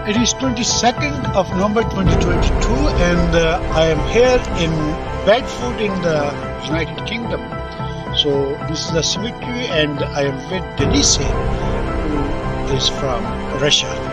It is 22nd of November 2022 and I am here in Bedford in the United Kingdom. So this is the cemetery and I am with Denise, who is from Russia.